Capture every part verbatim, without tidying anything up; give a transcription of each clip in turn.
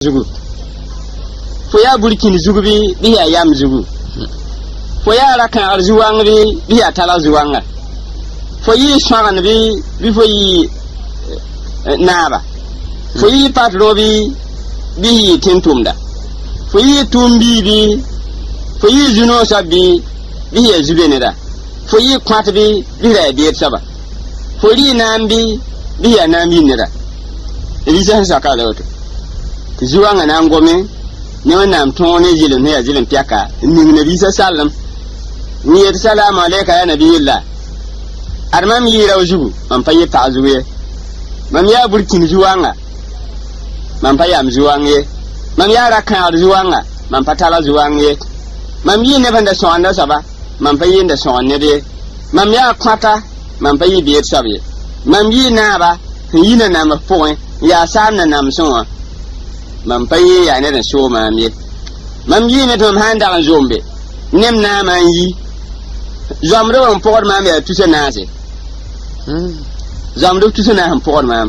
zugu fo ya burkini zugu bi bi ya yam zugu fo ya ra kan arzuwang bi bi ya tala zuwanga fo yi swagan bi bi fo yi naba fo yi patro bi bi yi tintumda fo yi tumbi bi fo yi juno sabi bi ya zubeneda fo yi kwat bi bi ra bi saba fo ri nambi bi ya nambi neda elisa saka lawto zuwanga na ngome ne wannan tone jilin ne ya jilin piaka ni nabi sallam ni ya salamu alayka ya nabiyullah armam yi rawjugu man fayi ta'zuye mam ya burkin zuwanga man fayi am zuwange mam ya rakan zuwanga man patala zuwange mam yi ne banda sonda saba man fayi nda sonne de mam ya kwata man fayi biye sabe mam yi na ba yi na na ma point ya sam na nam sonwa man paye ya ne da so ma mi mam yi ne to handa zombe nem na man yi zamro on por ma me tu se na se hmm zamro tu se na han por ma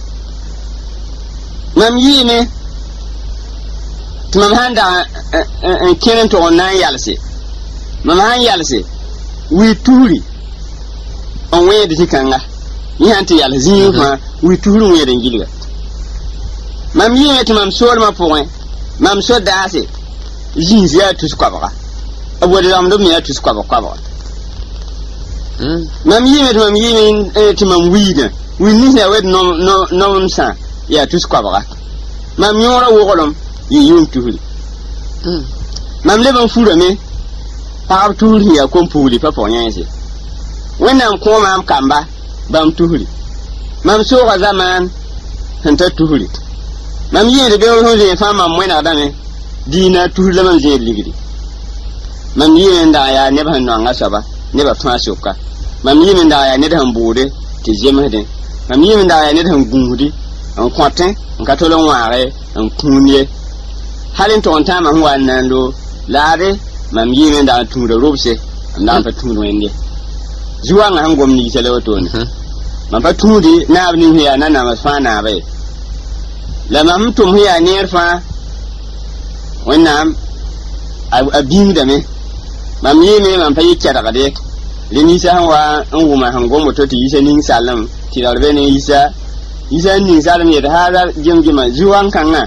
mam yi ne to man handa en kenen to on na yalse mam han yalse wi turi on we de tikanga yi anti yalzi fa wi turi we de ngilga mam yi met mam sol ma point mam so dase jinzia tous kwabara abo de lam do mi tous kwabara kwabara hmm mam yi met mam yi min et mam wida wi ni ya wed no no no sa ya tous kwabara mam yora wo golom yi yum tuhuli hmm mam le ban fura me pa tuhuli ya kompuli pa ponyense wenam ko mam kamba bam tuhuli mam so ga zaman hanta tuhuli mam yi de bewo hoje fa mam mwena dame dina tuhula mam je ligidi mam yi nda ya ne ba no ngasaba ne ba fa shoka mam yi nda ya ne da hambude ti jemade mam yi nda ya ne da ngudi an kwatin an katolon ware an kunye halin to on tama huwa nando lare mam yi nda tura robse nda fa tunu wende zuwa nga hangom ni telewato ne mam fa tudi na abni ya nana masfana bai lama mtum hiya nerfa wannan abin da me mam yi me man fayi kyara gade lini sa hanwa an guma hango moto ti isa nin salam ti darbe ne isa isa nin salam ya da hada jimjima zuwan kanga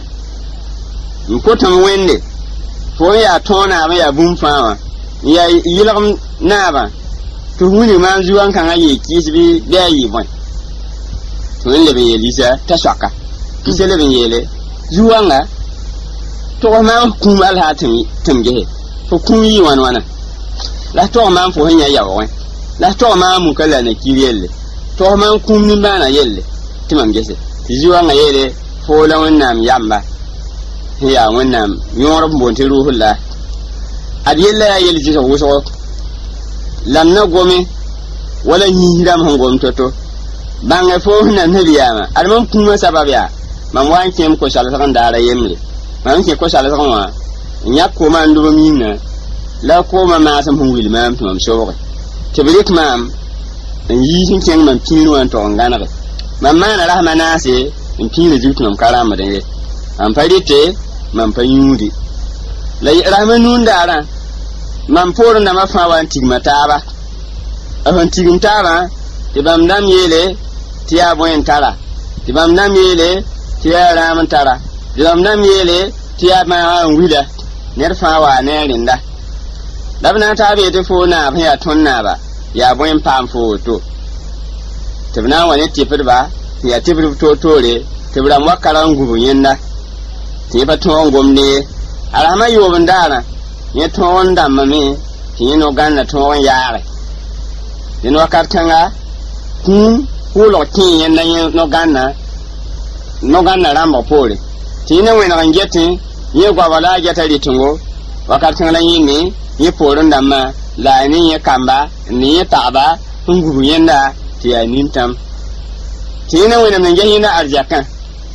ko tan wende fo ya tona ba ya bum fawa ya yilam na ba to huni ma zuwan kanga ye kisbi da yi bon to le be yelisa ta shaka kisele bin yele zuwanga to ma kum alhatin timge fo kum yi wan wana la to ma fo hanya yawo la to ma mu kala na kiriyelle to ma kum ni bana yelle timam gese zuwanga yele fo la wannan yamba ya wannan yoro bonte ruhulla adiyella ya yele jisa wuso lamna gome wala ni hiram hangom toto banga fo na nabiyama alman kuma sababya mam wan kem ko sala sakan dara yemle mam ke ko sala sakan wa nya ko man do minna la ko ma ma sam hungil mam tum so ko tebrik mam yi sin ken mam pinu an to ngana ko mam mana rahmana se in pinu jitu nam karama de am farite mam panyudi la rahmanun dara mam poro na mafa wan tigmataba ahan tigmtaba te bam dam yele tiya boyen tara te bam dam yele tiya raman tara dam nam yele tiya ma wida nerfa wa ne rinda dabna ta be te fo na ba ya tonna ba ya boyen pam fo to tibna wani tifir ba ya tifir to tore tibra wakaran gubu yenda ti ba to ngomne alama yo bandara ye to onda mame ti no ganna to on yaare din wakat kanga kun kulo tin yenda no ganna no ganna rambo pole tine wena ngeti ye gwa wala jata litungo wakati ngala yini ye poron dama la ni ye kamba ni ye taba nguru yenda ti ya nintam tine wena nge hina arjakan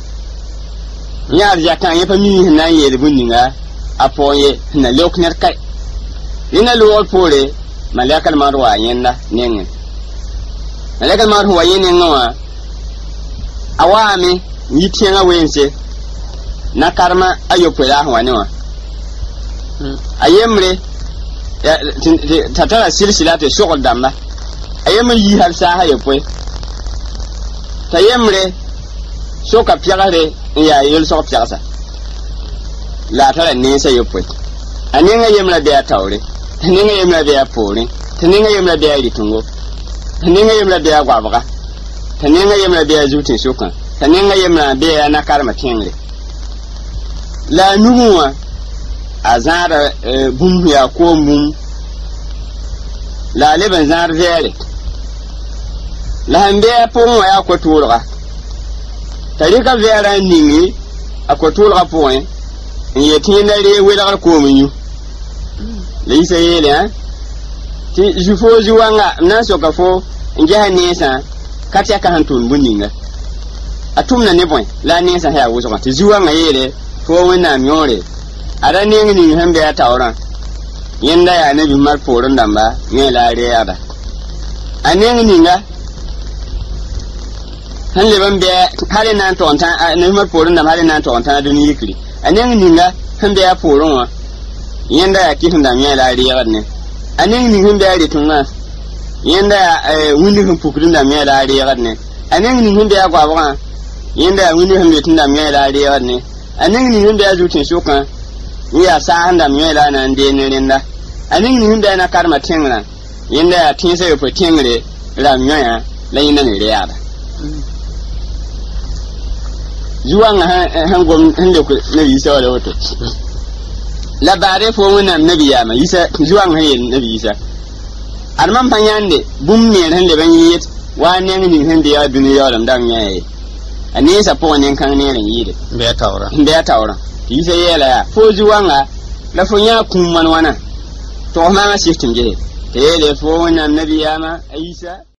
ya arjakan ye fami na ye buninga apoye na lokner kai ina lo pole malakal marwa yenda nengen malakal marwa yenenga wa awame yitenga wense na karma ayopo la wani wa ayemre tatara silsila te shogol damba ayem yi hal sa ha yopo tayemre soka piagare ya yel so piagasa la tara ne sa yopo aninga yemra be atawre aninga yemra be apore aninga yemra be alitungo aninga yemra be agwabga aninga yemra be azutin shokan aninga yemra be na karma kengre la nuwa azara bum ya ko mum la leben zar vere la hambe pon ya ko turga tarika vera ningi akoturga point yetina re wela ko munyu leisa yele ti jufo juwanga na soka fo njaha nesa katia ka hantun buninga atumna ne point la nesa ha wo soka ti juwanga yele fo wena nyore ada ningi ni hambe ya tawra yenda ya nabi mar poron damba ne la re ada aningi ninga hanle ban be hale nan to onta ne mar poron damba hale nan to onta duni yikri aningi ninga hambe ya poron wa yenda ya kitin da ne la re ada ne aningi ni hambe ya retunga yenda ya windi hum pukrin da ne la re ada ne aningi ni hambe ya gwabwa yenda ya windi hum retin da ne la re ada ne aningi ni hambe ya zutin shokan ya sa handa mela na nde ne rinda anin ni hunda na karma tingra yenda ya tinsa yo tingre la nyoya la yinda ne riada zuwa nga han gom hande ku nabi isa wala wato la bare fo wona nabi ya ma isa zuwa nga yin nabi isa arman panyande bum ne hande ban yit wa ne ni hande ya duniya ram dan yayi ani sa po ne kan ne rin yide be tawra be tawra yisa yela ya fo juwanga la fo nya kum man wana to ma ma siftin je te le fo wana nabi ya ma isa